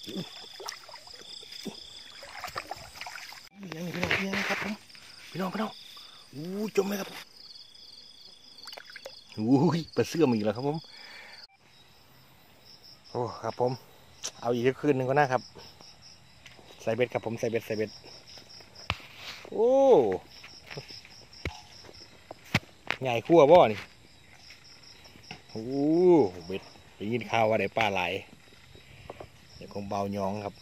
เลี้ยงพี่น้องเลี้ยงครับผมพี่น้องอู้จมเลยครับอู้ยปลาเสื่อมอีกแล้วครับผมโอ้ครับผมเอาอีกคืนหนึ่งก็น่าครับใส่เบ็ดครับผมใส่เบ็ดโอ้ใหญ่ขั้วบ่นี่โอ้เบ็ดได้ยินข่าวว่าได้ปลาไหลเดี๋ยวคงเบายองครับ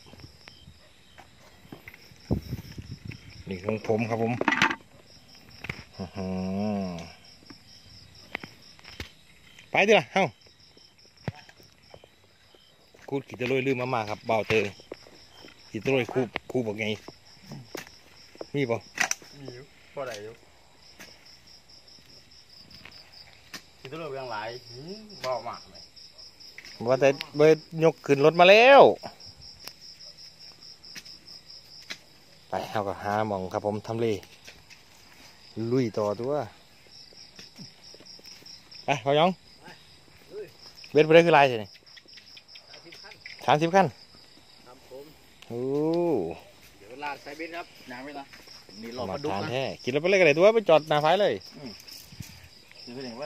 นี่ของผมครับผมไปดิล่ะเฮ้าคูดขีดตะลุยลืมมาครับเบาเตยขีดตะลุยคูบอกไงมีป่ะมีอยู่พอได้อยู่ขีดตะลุยยังหลายเบามากเลยว่าแต่เบิดยกขึ้นรถมาแล้วไปเอากับหาหมองครับผมทำเลลุยต่อตัวไปพอยองเบ็ดไปได้คือลายใช่ไหม30 ขั้นครับผมโอ้เดี๋ยวลาดใส่เบ็ดครับน้ำไม่ละนี่หลอกปลาดุกนะแท้กินแล้วไปเลยกันเลยตัวไปจอดหน้าไฟเลยเดี๋ยวไปไหนไว้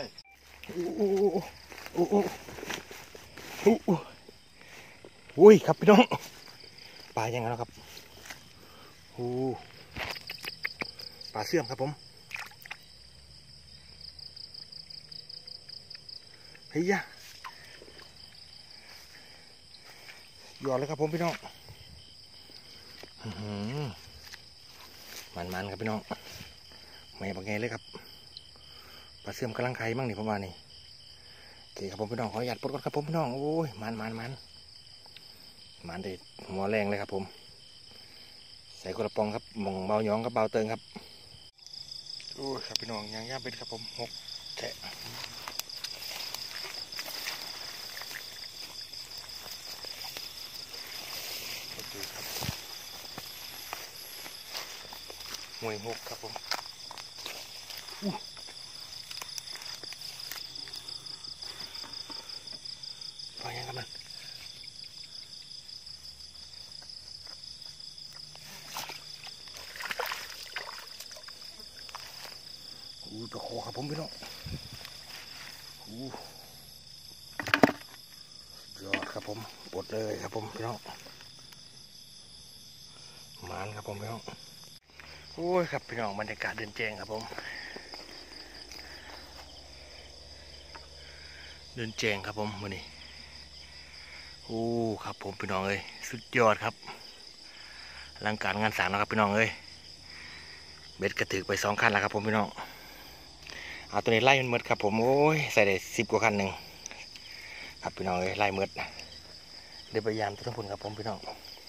อุ้ยครับพี่น้องปลายังไงแล้วครับปลาเสื่อมครับผมเฮียหยอดเลยครับผมพี่น้องมันครับพี่น้องไม่บอกไงเลยครับปลาเสื่อมกำลังไข่มั่งนี่ประมาณนี้โอเคครับผมพี่น้องขอหยัดปลดก่อนครับผมพี่น้องโอ้ยมันเด็ดหัวแรงเลยครับผมใส่กระป๋องครับมองเบาหยองกับเบาเติงครับโอ้ยครับพี่น้องย่างเป็นครับผม6 แฉะหวย6ครับผมพอยังครับมันตัวโคครับผมพี่น้องยอดครับผมปลดเลยครับผมพี่น้องมันครับผมพี่น้องโอ้ยครับพี่น้องบรรยากาศเดินแจ้งครับผมเดินแจ้งครับผมวันนี้โอ้ครับผมพี่น้องเอ้ยสุดยอดครับอลังการงานสร้างนะครับพี่น้องเอ้ยเบ็ดกระถือไป2 คันแล้วครับผมพี่น้องเอาตัวนี้ไล่มันมืดครับผมโอ้ยใส่ได้10 กว่าคันหนึ่งครับพี่น้องเอ้ยไล่มืดเดี๋ยวพยายามทุกคนครับผมพี่น้อง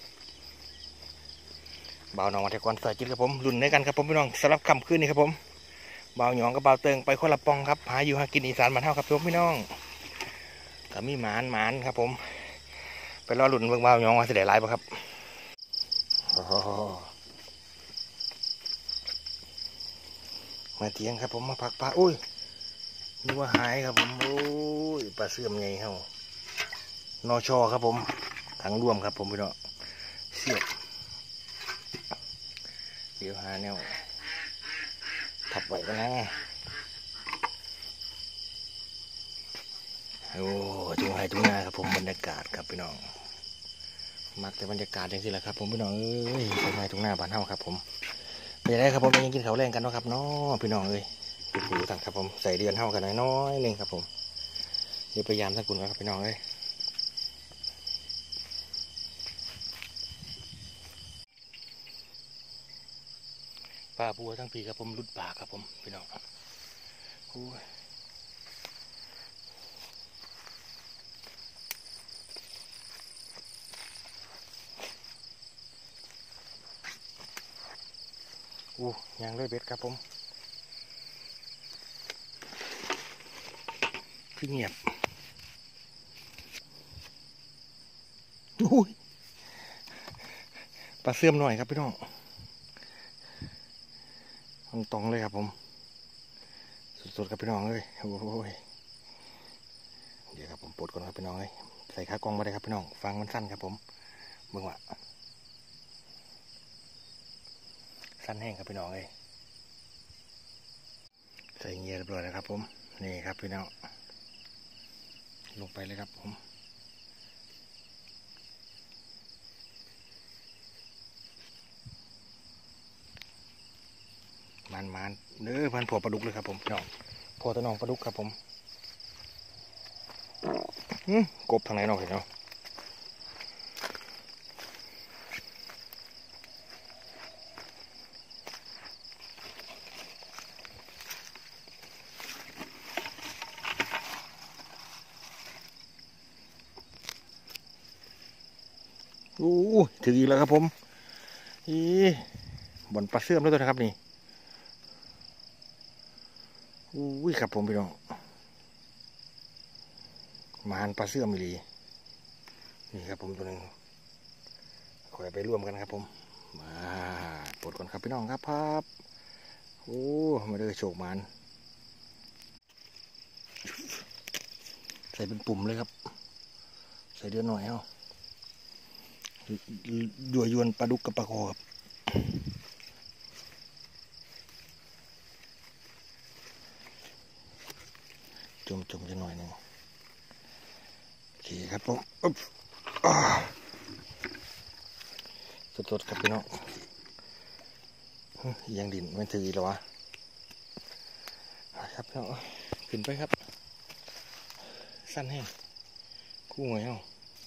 บ่าวน้องมาเทควันใส่จิตครับผมรุ่นในกันครับผมพี่น้องสำหรับค่ำคืนนี้ครับผมบ่าวหยองกับบ่าวเติงไปคนละปองครับหาอยู่หากินอีสานบ้านเฮาครับพี่น้องก็มีหมานครับผมไปรอรุ่นเบิ่งบ่าวหยองว่าสิได้หลายบ่ครับมาเตียงครับผมมาพักปลาอุ้ยนึกว่าหายครับผมโอ้ยปลาเสื่อมไงเฮานอชอครับผมถังรวมครับผมพี่น้องเสียบเดี๋ยวหาแนวทับไว้กันนะโอ้จุงไห้จุงนาครับผมบรรยากาศครับพี่น้องมักแต่บรรยากาศอย่างนี้แหละครับผมพี่น้องเอ้ยจุงไห้จุงนาบ้านเฮาครับผมเป็นยังไงครับผมยังกินข้าวแรงกันเนาะครับเนาะพี่น้องเอ้ยดูต่างครับผมใส่เดือนเฮากันน้อยนึงครับผมเดี๋ยวพยายามสักกุลครับพี่น้องเอ้ยปลาบัวทั้งปีครับผมรุดปลาครับผมพี่น้องโอ้ยยังด้วยเบ็ดครับผมคือเงียบปลาเสื่อมหน่อยครับพี่น้องตรงเลยครับผมสุดๆครับพี่น้องเลยโอ้ยเดี๋ยวครับผมปลดก่อนครับพี่น้องเลยใส่ขากล้องมาได้ครับพี่น้องฟังมันสั้นครับผมมึงวะสั้นแห้งครับพี่น้องเลยใส่เงียเรียบร้อยแล้วครับผมนี่ครับพี่น้องลงไปเลยครับผมมันเนื้อพันผัวปลาดุกเลยครับผมพี่น้องผัวตะนองปลาดุกครับผมกบทางไหนน้องเห็นเนาะถึงอีกแล้วครับผมบ่อนปลาเสื่อมแล้วตัวนะครับนี่ครับผมพี่น้องมานปลาเสื่อมอีหลีนี่ครับผมตัวหนึ่งขอไปร่วมกันครับผมมาปลดก่อนครับพี่น้องครับครับมาเลยโฉกมันใส่เป็นปุ่มเลยครับใส่เดือนหน่อยเอายวนปลาดุกกับปลาโคครับจุ่มจะหน่อยหนึ่งโอเคครับผมสดๆครับพี่น้องยังดินมันถือหรอวะครับพี่น้องขึ้นไปครับสั้นแห้งคู่หน่อยเอา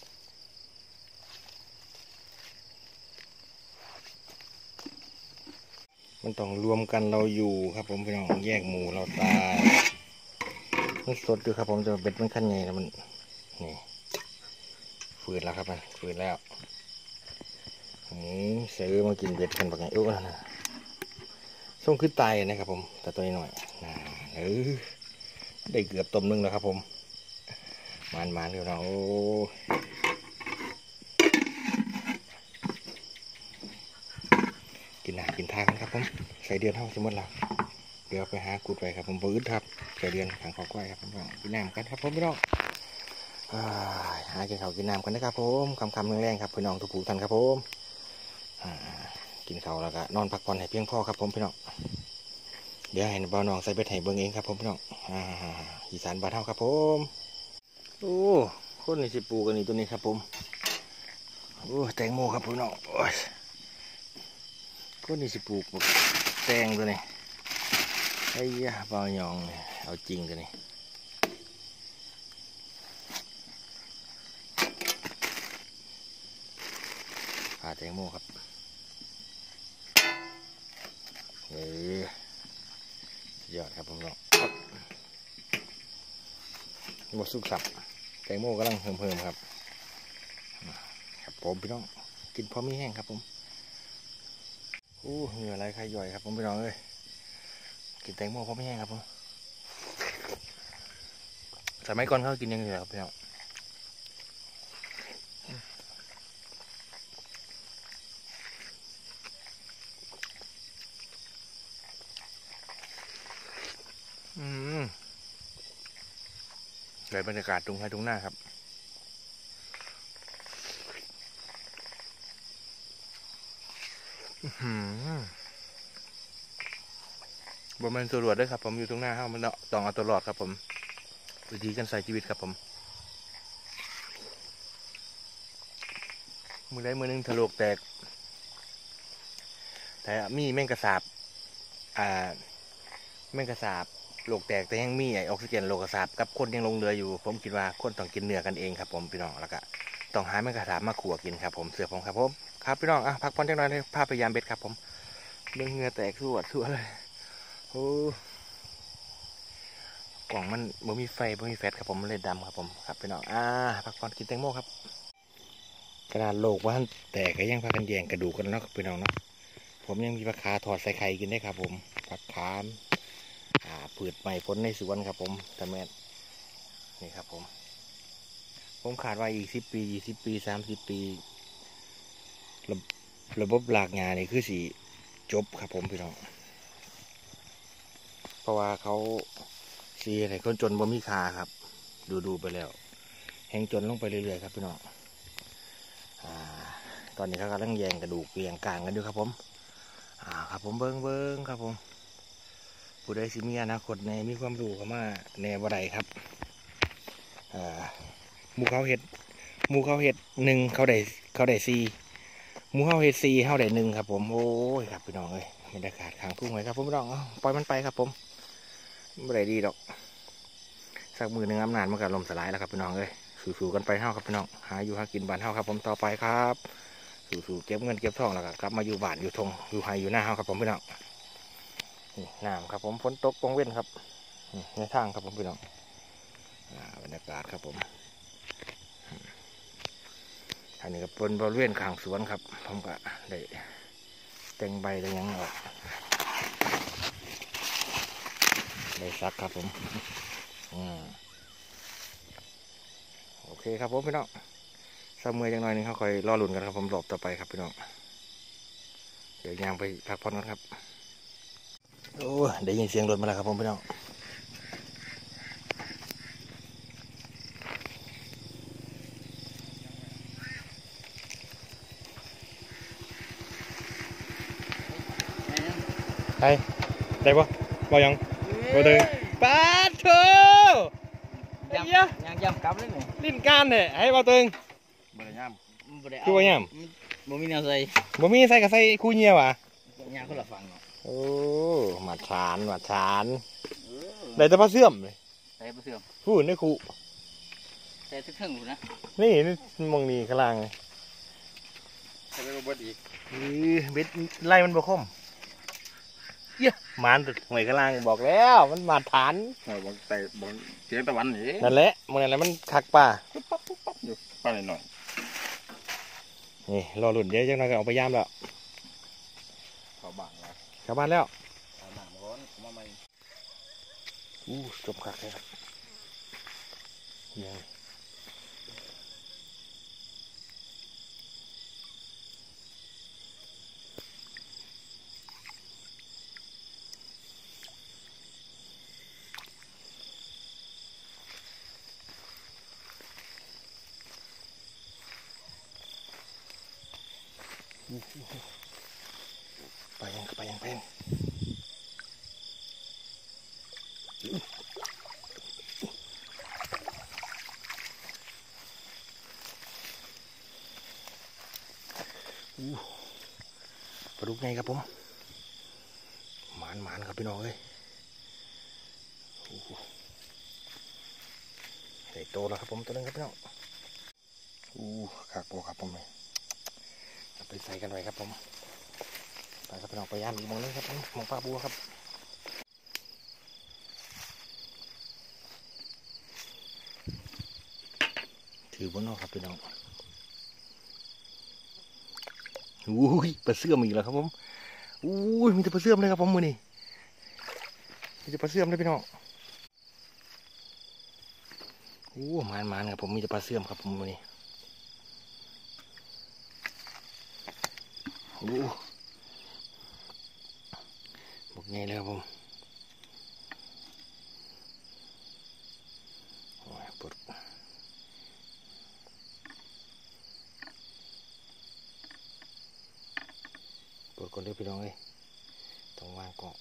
มันต้องรวมกันเราอยู่ครับผมพี่น้องแยกหมู่เราตายมันสดอยู่ครับผมจะเบ็ดมันขั้นใหญ่แล้วมันนี่ฝืนแล้วครับมันฝืนแล้วซื้อมากินเบ็ดกันแบบไงนะส่งขึ้นตายนะครับผมแต่ตัวนี้หน่อยได้เกือบต้มนึงแล้วครับผมมันเดี๋ยวเรากินทากันครับผมใส่เดือนเท่าสมมติเราเดี๋ยวไปหากูดไปครับผมปื้ดครับใส่เดือนขังขอกล้วยครับผมกินน้ำกันครับผมพี่น้องหากินข้าวกินน้ำกันนะครับผมคำแรงๆครับพี่น้องทุกผู้ท่านครับผมกินข้าวแล้วก็นอนพักผ่อนให้เพียงพอครับผมพี่น้องเดี๋ยวให้บ่าวน้องใส่เบ็ดให้เบิ่งเองครับผมพี่น้องอีสานบ้านเฮาครับผมคนนี้สิปลูกกันนี่ตัวนี้ครับผมแตงโมครับพี่น้องคนนี้สิปลูกแตงตัวนี้ไอ้ยะบ่าวยองเอาจริงตัวนี้แตงโมครับยอดครับผมน้องหมดสุกสับแตงโมกำลังเพิ่มครับครับผมพี่น้องกินพอมีแห้งครับผมเหงื่ออะไรใครย่อยครับผมพี่น้องเลยกินแตงโมพอมีแห้งครับผมสมัยก่อนเขากินยังไงครับพี่น้องเลยบรรยากาศตรงไฮตรงหน้าครับบนมันตรวจด้วยครับผมอยู่ตรงหน้าห้องมันต้องเอาตลอดครับผมวิธีการใส่ชีวิตครับผมมือใดมือหนึ่งถลกแตกแต่มีแมงกระสาบแมงกระสาบโลกแตกแต่ยังมีออกซิเจนโลกกระสาบกับคนยังลงเรืออยู่ผมคิดว่าคนต้องกินเนื้อกันเองครับผมพี่น้องแล้วก็ต้องหาแมงกระสาบมาขั่วกินครับผมเสือผมครับผมครับพี่น้องพักผ่อนจังหน่อยพาพยายามเบ็ดครับผมเรื่องเหงื่อแตกสวดเลยกล่องมันบ่มีไฟบ่มีแฟตครับผมมันเลยดำครับผมครับพี่น้องพักผ่อนกินแตงโมครับกระดาษโลกว่าแตกก็ยังพากันแยงกระดูกกันเนาะพี่น้องเนาะผมยังมีปลาคาถอดใส่ไข่กินได้ครับผมปลาคามผืดใหม่พ้นในสวนครับผมแต่แม่นี่ครับผมขาดว่าอีก10 ปี20 ปี30 ปีระบบหลากงานนี่คือสีจบครับผมพี่น้องเพราะว่าเขาสีอะไรคนจนบ่มีค่าครับดูไปแล้วแห้งจนลงไปเรื่อยๆครับพี่น้องตอนนี้เขากำลังแยงกระดูกแยงกลางกันอยู่ครับผมครับผมเบิ้งครับผมผู้ใดสิมีอนาคตในมีความรู้เข้ามาในบ่ได้ครับหมูเขาเห็ดหนึ่งเขาได้สี่หมูเขาเห็ดสี่เขาได้หนึ่งครับผมโอ้ยครับพี่น้องเอ้ยบรรยากาศข้างทุ่งเลยครับผมพี่น้องปล่อยมันไปครับผมบ่ได้ดีดอกสักมือหนึ่งอำนาจมันก็ลมสลายแล้วครับพี่น้องเอ้ยสู้ๆกันไปเท่าครับพี่น้องหาอยู่หากินบ้านเท่าครับผมต่อไปครับสู้ๆเก็บเงินเก็บทองแล้วก็กลับมาอยู่บ้านอยู่ทงอยู่ไฮอยู่หน้าเฮาครับผมพี่น้องนี่น้ำครับผมฝนตกตรงเว้นครับในทางครับผมพี่น้องบรรยากาศครับผมอันนี้ก็เป็นบริเวณข้างสวนครับผมก็ได้แต่งใบได้ยังออกได้ซักครับผมโอเคครับผมพี่น้องสามมือจังหน่อยนึงเขาคอยรอหลุนกันครับผมหลบต่อไปครับพี่น้องเดี๋ยวยางไปพักผ่อนกันครับโอ้ได้ยินเสียงรถมาแล้วครับผมพี่น้องไปได้ปะบ่ยังบ่ถึงปาโถยังยำกลับเลยนี่ลิ้นการเนี่ยให้บ่ตึงบ่ได้ยำคือว่าย่บ่มีแนวใส่บ่มีใส่กับใส่คู่เงียวะยำคนละฝั่งเนาะโอ้หมาชานได้แต่ผ้าเสื่อมเลยใส่บ่เสื่อมพูดในคู่ใส่ทึ่งๆพุ่นนะนี่มองนี่ข้างล่างเลยใส่ไปบ่เบิดอีกเบ็ดไล่มันบ่คมเยี่ยหมานหวยข้างล่างบอกแล้วมันมาฐานบ่ใส่บ่เสียงตะวันนี่นั่นแหละมึงอะไรมันคักป่าปั๊บอยู่ปลาหน่อยนี่รอหลุดเยอะจังหน่อยก็เอาไปย่ามแล้วเข้าบ้านแล้วกลับบ้านแล้วเอาน้ำร้อนมาใหม่จมคักเลยครับยังไปยังปลาดุกไงครับผมหมานครับพี่น้องเอ้ยใส่โตแล้วครับผมตัวนึงครับพี่น้องขากโปครับผมเลยไปใส่กันไว้ครับผมไปครับพี่น้องไปย่างอีกมองนึงครับผมมองปลาบัวครับถือบนนอกครับพี่น้องปลาเสื่อมอีกแล้วครับผมมีแต่ปลาเสื่อมเลยครับผมมือนี่มีแต่ปลาเสื่อมเลยพี่น้องมันครับผมมีแต่ปลาเสื่อมครับผมมือนี่บอกไงเลยครับผมปวดคนเดียวพี่น้องเลยต้องวางเกาะ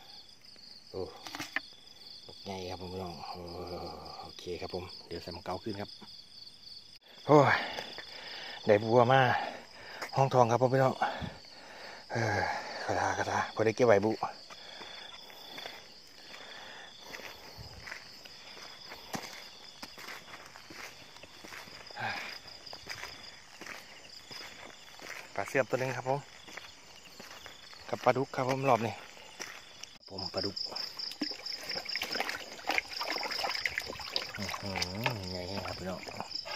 บอกไงครับผมพี่น้องโอเคครับผมเดี๋ยวใส่มังเกาขึ้นครับโอ้ยได้บัวมาห้องทองครับผมพี่น้องคาถาพอได้เก็บไว้บุปลาเสียบตัวหนึ่งครับผมกับปลาดุกครับผมรอบนี้ผมปลาดุกใหญ่ครับพี่น้อง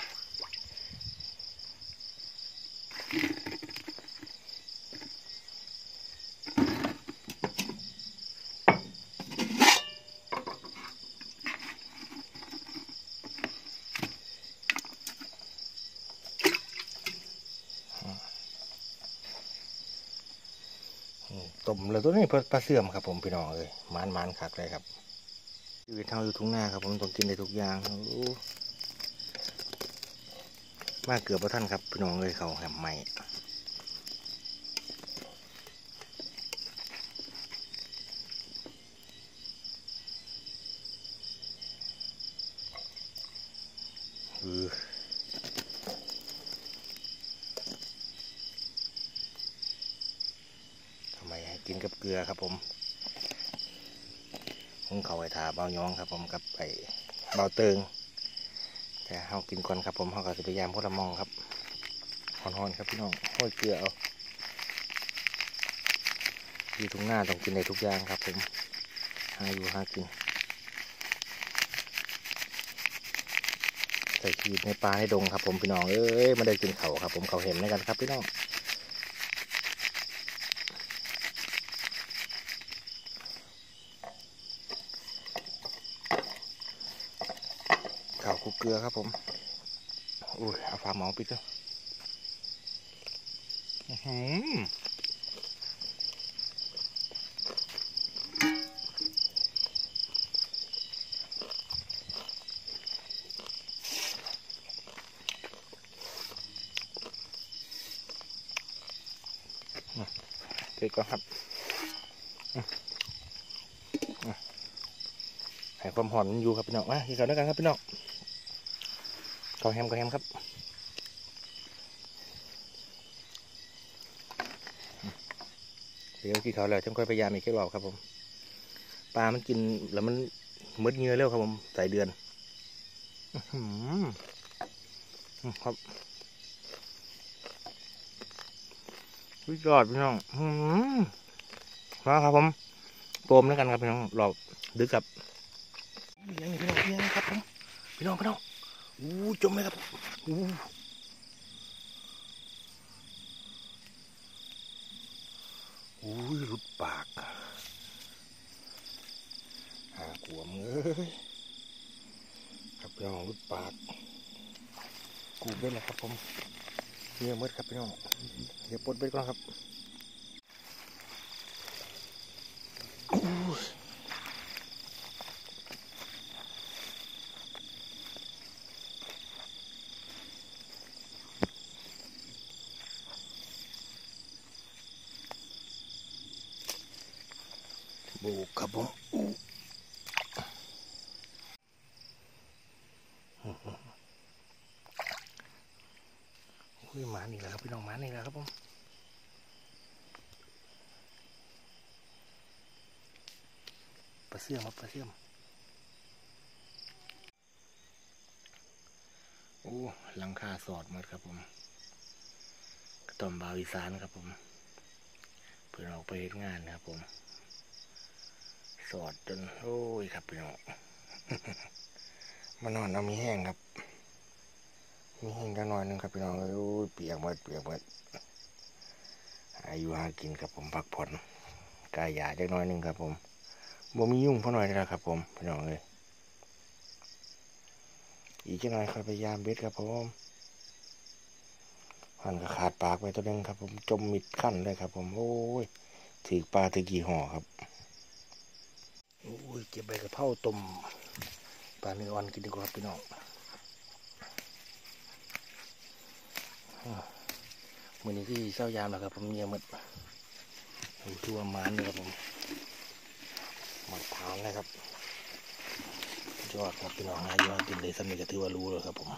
ต้มเลยตัวนี้เพื่อปลาเสื่อมครับผมพี่น้องเลยมันคักเลยครับชีวิตเท่าอยู่ทุ่งนาครับผมต้องกินได้ทุกอย่างมาเกือบพระท่านครับพี่น้องเลยเขาแหมใหม่กินกับเกลือครับผมหุงเขาวไว้ถาเบาย้องครับผมกับไอ้เบาเติงแต่เฮากินก่อนครับผมเฮาก็จะพยายามพดละมองครับฮอนๆครับพี่น้องห้อยเกลือเอาอยู่ทุ่งหน้าต้องกินได้ทุกอย่างครับผมหาอยู่หากินใส่ขีดในปลาในดงครับผมพี่น้องเอ้ยมาได้กินเขาครับผมเขาเห็นในกันครับพี่น้องข้าวคลุกเกลือครับผมอุ้ยเอาฝาหม้อปิดด้วยเด็ดก่อนครับให้ความหอมมันอยู่ครับพี่น้องมากินข้าวด้วยกันครับพี่น้องข้าวแฮมครับเดี๋ยวกินข้าวแล้วจังค่อยพยายามอีกแค่รอบครับผมปลามันกินแล้วมันมืดเงื้อเร็วครับผมใส่เดือนครับวิจอดพี่น้องมาครับผมโกมแล้วกันครับพี่น้องรอบดึกครับยังพี่น้องยังครับผมพี่น้องอู้จมไหมครับอู้หลุดปากหาขวมเลยครับพี่น้องหลุดปากกูเบ็ดแล้วครับผมเนื้อมืดครับพี่น้องเดี๋ยวปลดเบ็ดก่อนครับโบกครับผมอุ้ยหมานี่แหละครับพี่น้องหมานี่แหละครับผมปลาเสื่อมครับปลาเสื่อมโอ้หลังคาสอดหมดครับผมกระต่อมบาวอีสานครับผมเพื่อนออกไปเฮ็ดงานนะครับผมสอดจนโอ้ยครับพี่น้องมานอนเอามีแห้งครับมีแห้งกันหน่อยนึงครับพี่น้องโอ้ยเปียกหมดอายุหากินครับผมพักผ่อนกายหยาจักหน่อยนึงครับผมบ่มียุ่งพอหน่อยแล้วครับผมพี่น้องเลยอีกจักหน่อยครับพยายามเบ็ดครับผมหันก็ขาดปากไปตัวนึงครับผมจมมิดขั้นเลยครับผมโอ้ยถือปลาตะกี้ห่อครับโอ้ยเก็บใบกระเพราต้มปลาเนื้ออ่อนกินดีกว่าครับพี่น้องมือนี้ที่เศร้ายามแล้วครับผมเงียบหมดดูตัวมันเลยครับผมหมักผานเลยครับยอดครับพี่น้องนะยอดกินเลยสำนึกก็ถือว่ารู้เลยครับผม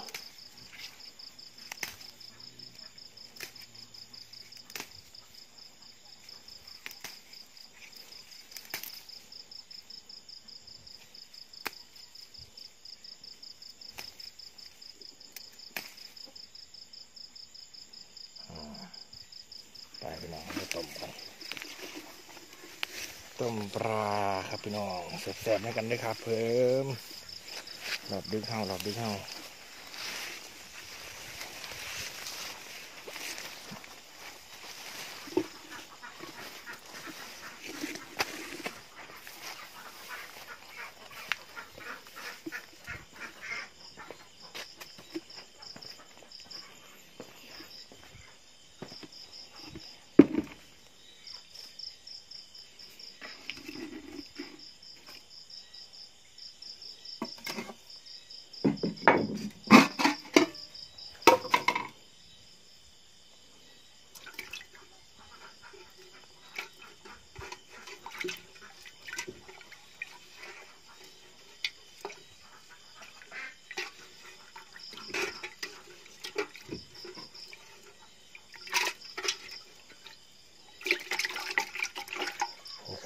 ไปพี่น้องไปต้มกันต้มปลาครับพี่น้องแซ่บๆให้กันด้วยครับเพิ่มหลอบดึกเข้า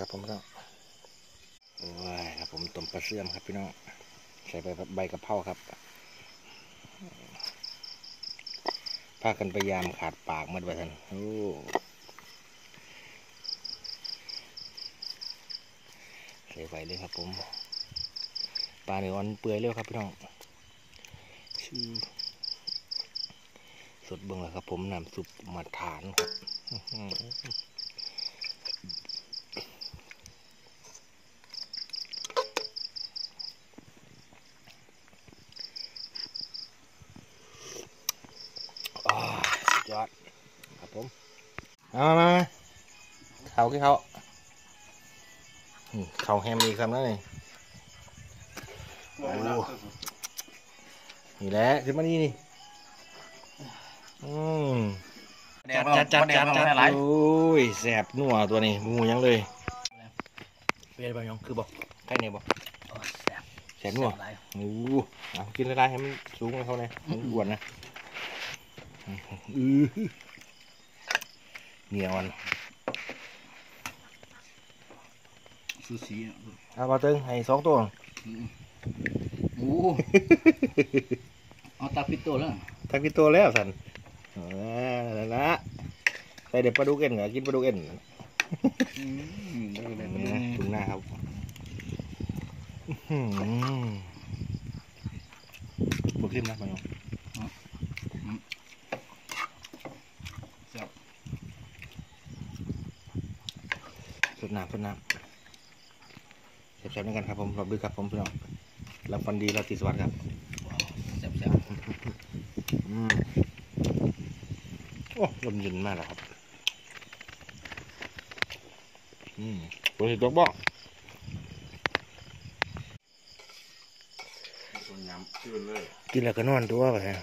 ครับผมพี่น้องโอ้ยครับผมต้มปลาเสื่อมครับพี่น้องใส่ใบกะเพราครับพากันพยายามขาดปากมัดไว้ทันโอ้ใส่ไฟเลยครับผมปลาเนื้ออ่อนเปื่อยเร็วครับพี่น้องชื่อสดเบิ่งแล้วครับผมน้ำซุปมาฐานครับสุดยอดครับผมมาเขากี่เขาเขาแฮมอีกครับนั่นนี่โอ้นี่แหละขึ้นมานี่นี่จัดโอ้ยแสบนัวตัวนี้มูยังเลยเป็นบางยังคือบอกใกล้เนี่ยบอกแสบนัวโอ้เอากินละลายให้มันสูงกว่าเขาเนี่ยมันอ้วนนะเหนียวมันซูชิเอาปลาตึงให้2 ตัวโอ้เอาตาปิโต้แล้วทักกี่ตัวแล้วสันนั่นละใส่เด็ดปลาดุกเอ็นเหรอกินปลาดุกเอ็นถุงหน้าครับบุกขึ้นนะมันสดน้ำแซ่บๆด้วยกันครับผมรอบดึกครับผมพี่น้องรับฟันดีเราติดสวัสดิ์ครับแซ่บโอ้ลมเย็นมากแล้วครับตัวนี้ตัวบ้องกินแล้วก็นอนตัวไปฮะ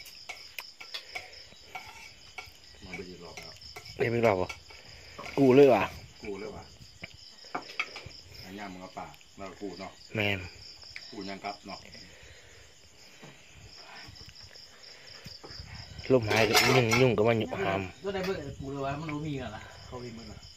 มาไปยืนรอบแล้วไม่รอบอ่ะกูเลยว่ะกูเลยว่ะอันนี้มึงเอาป่ามากูเนาะแมนกูยังกับเนาะลมหายยุ่งก็มันหามก็ได้เบิร์กูเลยว่ามันรู้มีกันล่ะเขามีมึงอ่ะ